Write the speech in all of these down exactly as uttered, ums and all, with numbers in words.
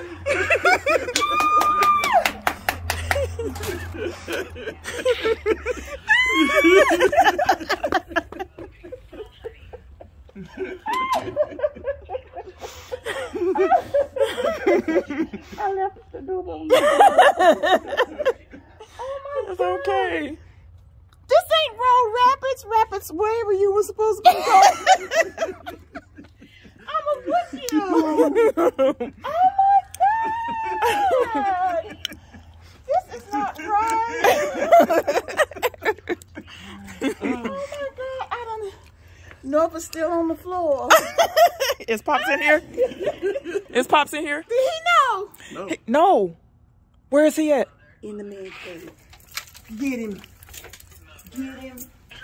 I left the door on. Oh my It's God. okay. This ain't Road Rapids. Rapids wherever you were supposed to go. I'm a with you. Oh my God. This is not right. Oh my God. I don't know if it's still on the floor. Is Pops in here? Is Pops in here? Did he know? No. He- no. Where is he at? In the man cave. Get him. Get him.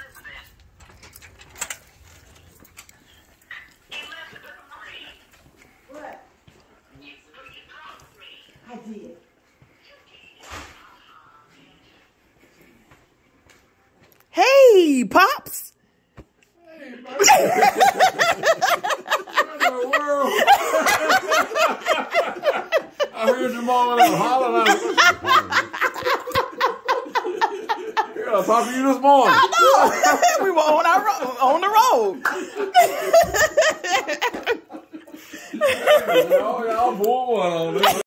What? I did. Hey, Pops. I heard them all in the holler. Yeah, I talked to you this morning. We were on our ro- on the road. Oh, y'all pull one on this.